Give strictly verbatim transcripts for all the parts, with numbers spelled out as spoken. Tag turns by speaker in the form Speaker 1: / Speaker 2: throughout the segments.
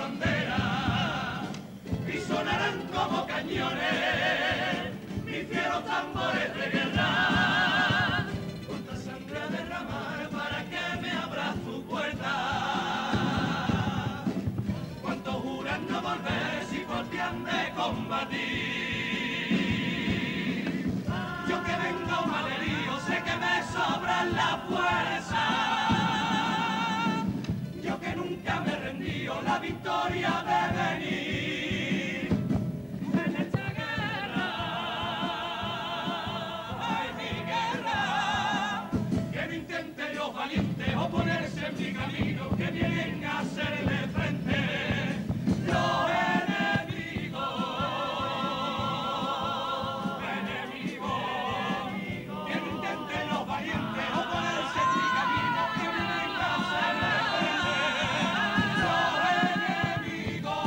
Speaker 1: bandera y sonarán como cañones mis fieros tambores de guerra. Cuánta sangre a derramar para que me abras tu puerta. Cuántos juran no volver si por ti han de combatir. Yo que vengo malherido sé que me sobran la fuerza. Yo que nunca me he rendido, la victoria de venir en esta guerra. Ay, mi guerra, que no intente los valientes oponerse en mi camino, que vienen a hacerle frente los enemigos, enemigos, que no intenten los valientes oponerse en mi camino, que vienen a hacerle frente los enemigos.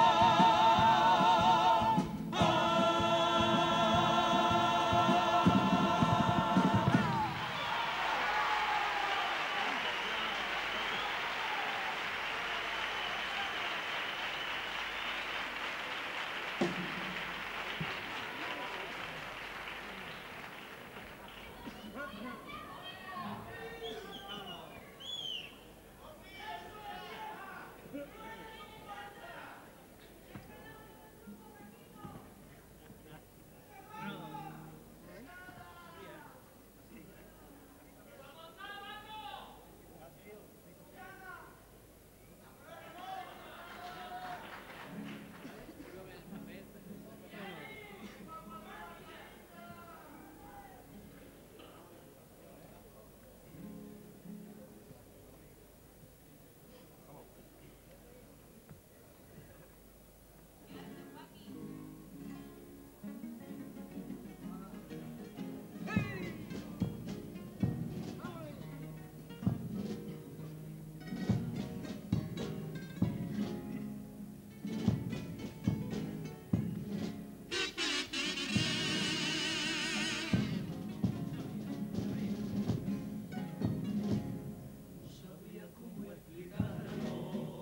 Speaker 1: Sabía cómo explicarlo,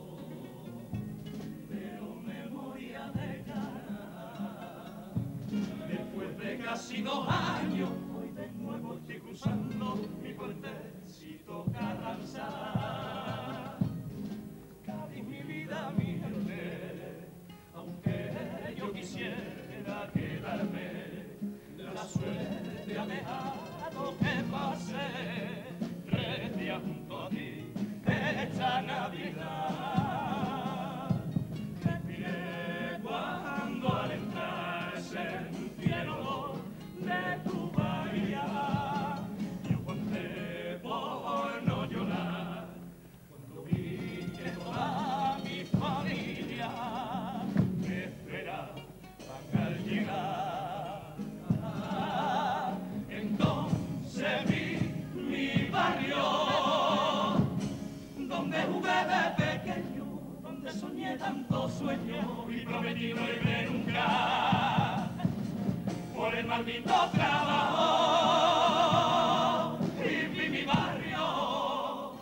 Speaker 1: pero me moría de ganas. Después de casi dos años, hoy de nuevo estoy cruzando mi puentecito Carranza. Cádiz, mi vida, mi gente, aunque yo quisiera quedarme, la suerte ha dejado que pase tres días junto a ti esta Navidad. Respiré cuando al entrar sentí el olor de tu bahía. Yo aguanté por no llorar cuando vi que toda mi familia me esperaban al llegar. Entonces vi mi barrio, donde jugué de pequeño, donde soñé tantos sueños y prometí no irme nunca por el maldito trabajo. Y vi mi barrio,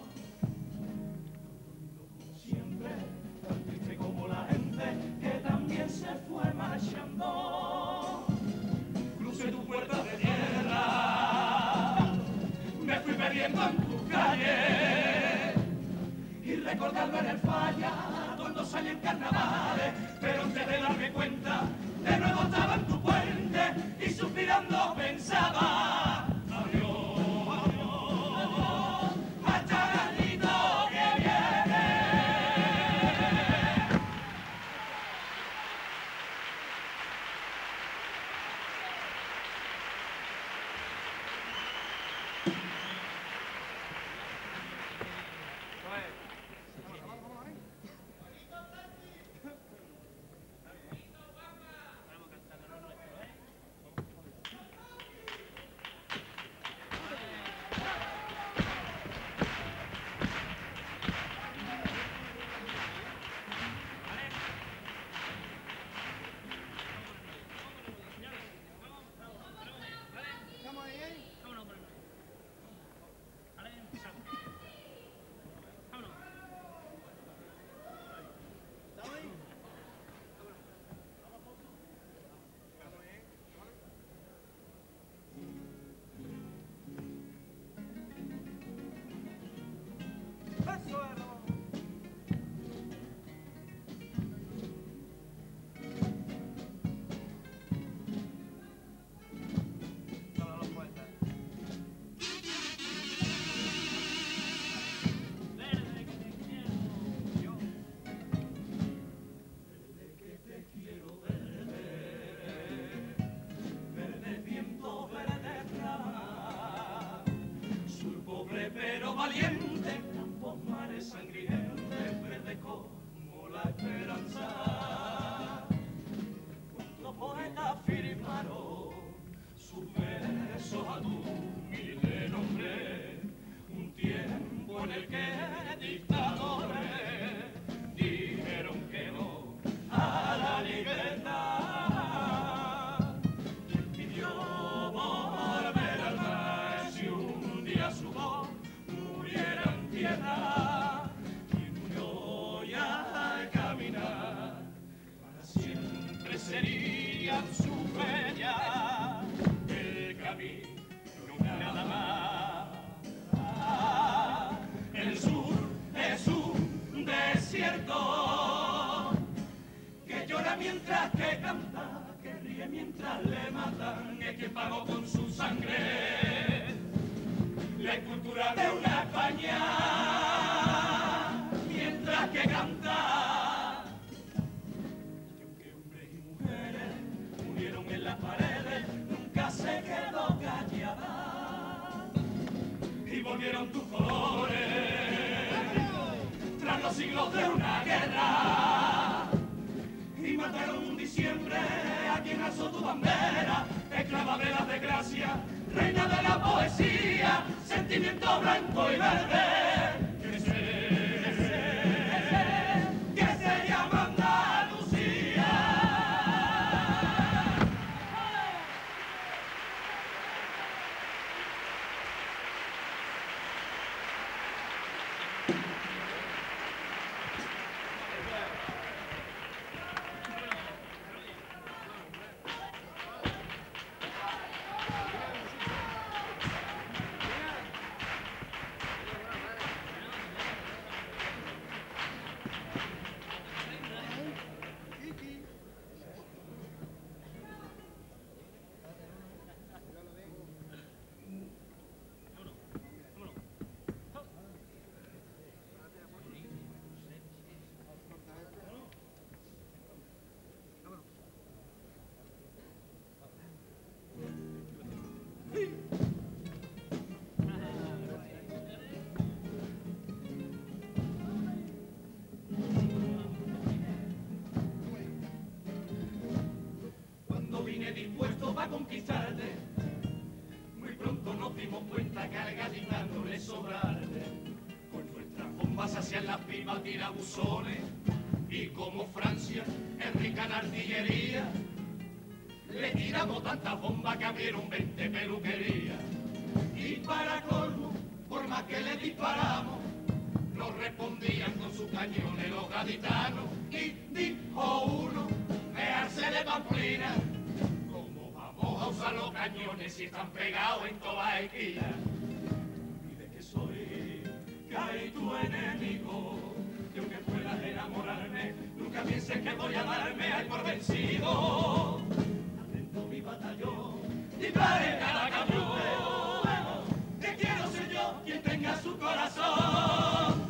Speaker 1: siempre tan triste como la gente que también se fue marchando. Crucé tu puerta de tierra, me fui perdiendo en tus calles y recordando en el falla cuando salí en carnavales, pero antes de darme cuenta de nuevo estaba en tu puente y suspirando pensaba adiós, adiós, hasta el añito que viene. en el que dictadores dijeron que no a la libertad. Pidió volver al mar si un día su voz muriera en tierra, y murió ya al caminar, para siempre sería su huella el camino, nada más. El sur es un desierto que llora mientras que canta, que ríe mientras le matan, es que pagó con su sangre la escultura de una España mientras que canta. Y aunque hombres y mujeres murieron en las paredes, nunca se quedó callada y volvieron tus colores tras los siglos de una guerra, y mataron un diciembre a quien alzó tu bandera, esclava de la desgracia, reina de la poesía, sentimiento blanco y verde, que se, que se, que se llama Andalucía. Dispuesto para conquistarte, muy pronto nos dimos cuenta que al gaditano le sobrarte. Con nuestras bombas hacia las pipas tirabuzones, y como Francia es rica en artillería, le tiramos tantas bombas que abrieron veinte peluquerías. Y para colmo, por más que le disparamos, nos respondían con sus cañones los gaditanos. Y dijo uno, mearse de pamplina, a usar los cañones si están pegados en toda esquina. Pide que soy, que hay tu enemigo, que aunque puedas enamorarme, nunca pienses que voy a darme al por vencido. Atento mi batallón, dispare cada cañón, que quiero ser yo quien tenga su corazón.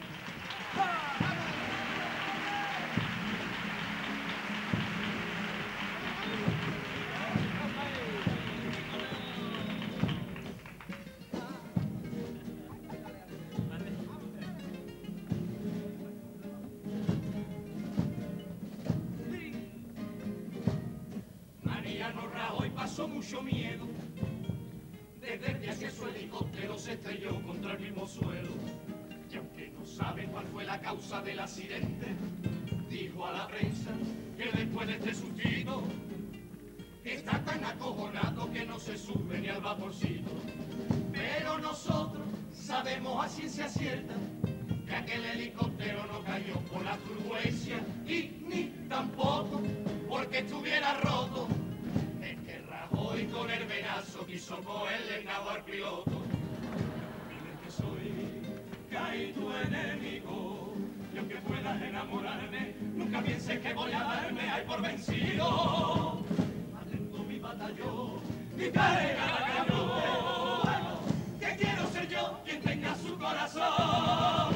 Speaker 1: Pasó mucho miedo desde el día que su helicóptero se estrelló contra el mismo suelo, y aunque no sabe cuál fue la causa del accidente, dijo a la prensa que después de este sustito está tan acojonado que no se sube ni al vaporcito. Pero nosotros sabemos a ciencia cierta que aquel helicóptero no cayó por la turbulencia, y ni tampoco porque estuviera roto. Hoy con el venazo quiso cogerle el nabo al piloto. Dile que soy, que hay tu enemigo, y aunque puedas enamorarme, nunca pienses que voy a darme ay por vencido. Atento mi batallón, y cae cada cañón, que quiero ser yo quien tenga su corazón.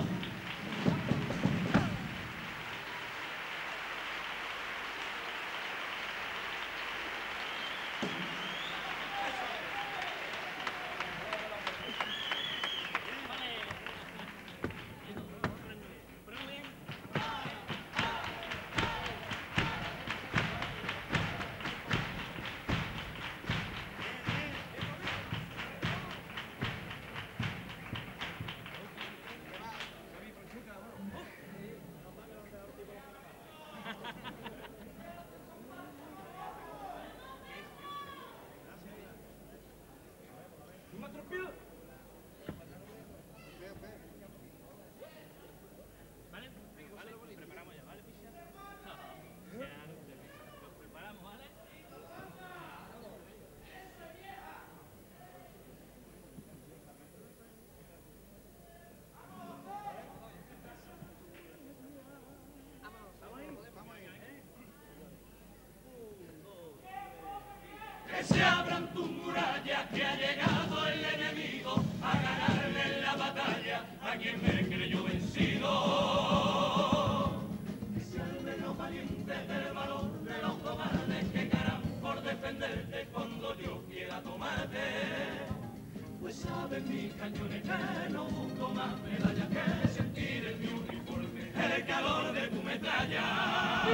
Speaker 1: Se abran tus murallas, que ha llegado el enemigo a ganarle la batalla a quien me creyó vencido. Que se alben los valientes del valor de los cobardes que caran por defenderte cuando yo quiera tomarte. Pues saben mis cañones que no busco más medallas que sentir en mi uniforme el calor de tu metralla.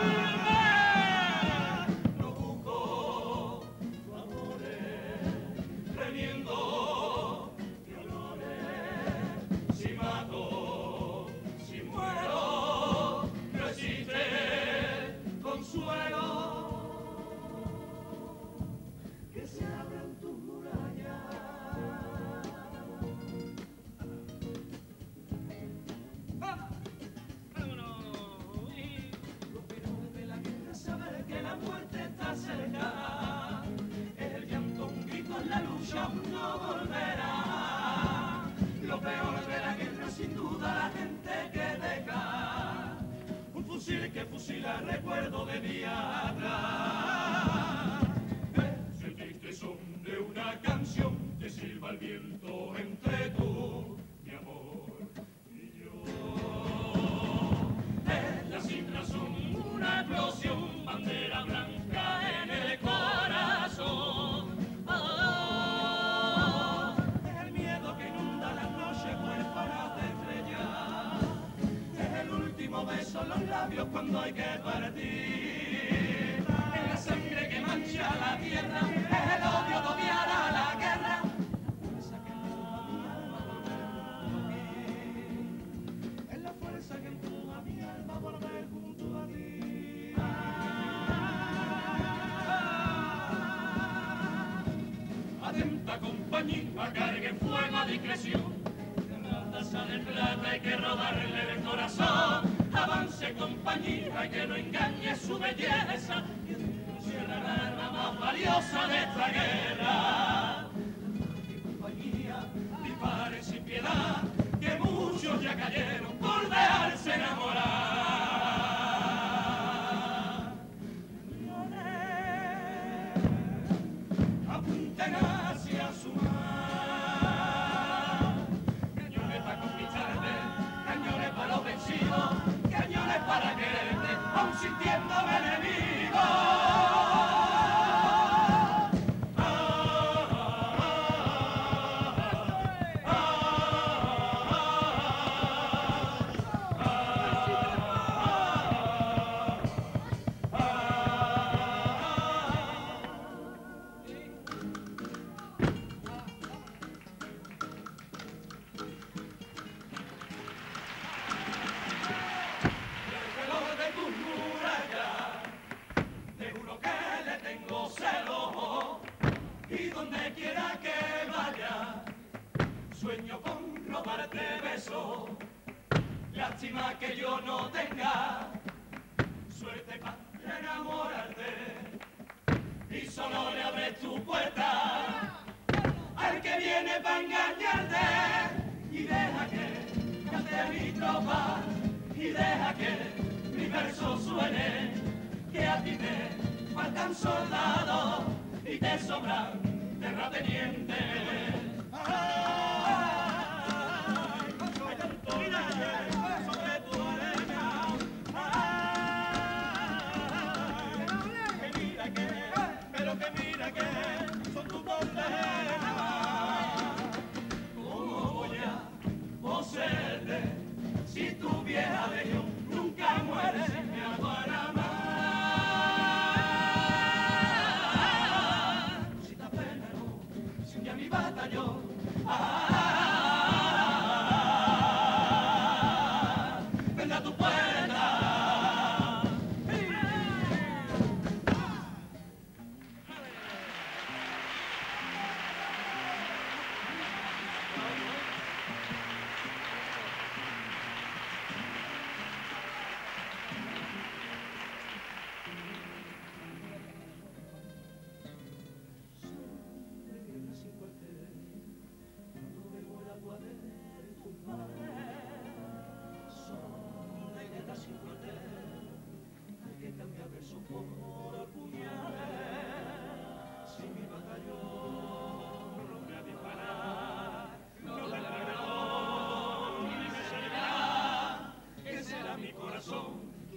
Speaker 1: No volverá. Lo peor de la guerra sin duda la gente que deja un fusil que fusila recuerdo de día atrás. Es el triste son de una canción que silba el viento entre tú, mi amor, y yo. Es la sin razón una explosión, bandera blanca en el corazón. Beso los labios cuando hay que partir. Es la sangre que mancha la tierra, es el odio que odiará la guerra. Es la fuerza que empuja mi alma a volver junto a ti. Atenta compañía, cargue fuego a discreción. De plata hay que robarle el corazón. Avance compañía, hay que no engañe su belleza. Y será la arma más valiosa de esta guerra. Compañía, dispare sin piedad, que muchos ya cayeron por dejarse enamorar. Apunten hacia su mar. Cañones para quererte, aún sintiéndome enemigo. Ah, ah, ah, donde quiera que vaya, sueño con robarte besos. Lástima que yo no tenga suerte para enamorarte y solo le abres tu puerta al que viene para engañarte. Y deja que cante mi tropa y deja que mi verso suene, que a ti te faltan soldados y te sobran terratenientes. Ay, hay tanto aire sobre tu arena. Ay, que mira que, pero que mira que son tus condenas. ¿Cómo voy a poseerte si tu vieja legión nunca muere? Me hago a la mar.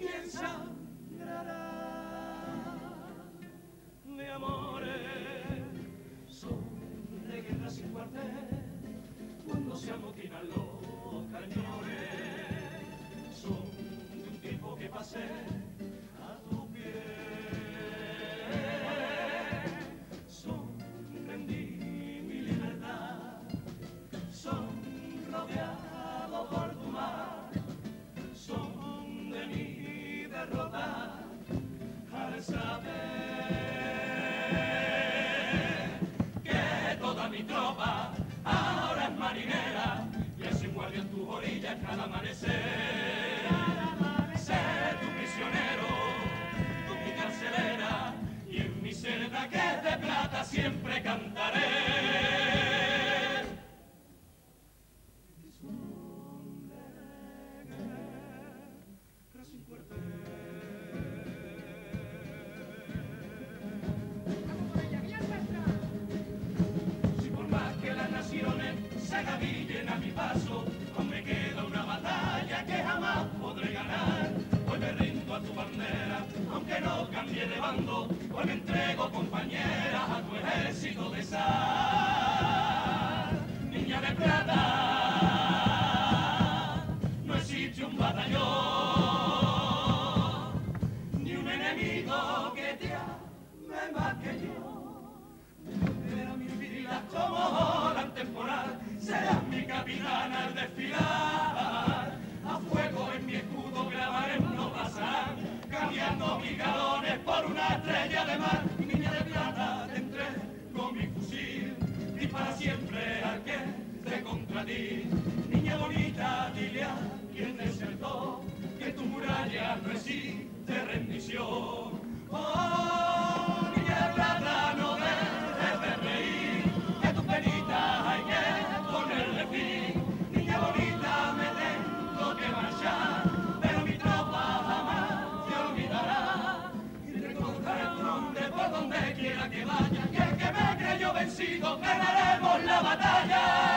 Speaker 1: quién sangrará de amores, son de guerra sin cuartel, cuando se amotinan los cañones, son de un tiempo que pasé a tu pie, son rendí mi libertad, son rodeado por tu mar, son de mi derrota al saber que toda mi tropa ahora es marinera y hacen guardia en tus orillas cada amanecer. Ser tu prisionero, tu mi carcelera, y en mi celda que es de plata siempre cantaré. Si por más que las naciones se agavillen a mi paso, aún me queda una batalla que jamás podré ganar. Hoy me rindo a tu bandera, aunque no cambie de bando. Hoy me entrego, compañeras, a tu ejército de sal. Niña de plata, no existe un batallón, ni un enemigo que te ame más que yo. Pero mi vida como ola temporal, serás mi capitana al desfilar. A fuego en mi escudo grabaré no pasar, cambiando mis galones por una estrella de mar. Niña de plata, te entrego mi fusil, dispara siempre al que esté contra ti. Niña bonita, dile a quien desertó que tu muralla no existe rendición. Oh, niña de plata, no dejes de reír, que tus penitas hay que ponerle fin. Niña bonita, me tengo que marchar, pero mi tropa jamás te olvidará. Y recordaré tu nombre por donde quiera que vaya, que el que me creyó vencido ganaremos la batalla.